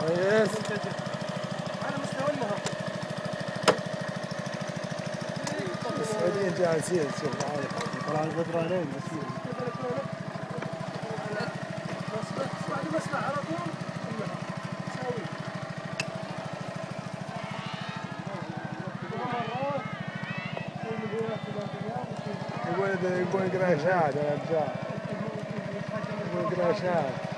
كويس. على مستوى النهر. السعوديين جالسين شوف طلع البدرانين بس بعد ما اسمع على طول يقول يقرا شهاده يا رجال، يقول يقرا شهاده.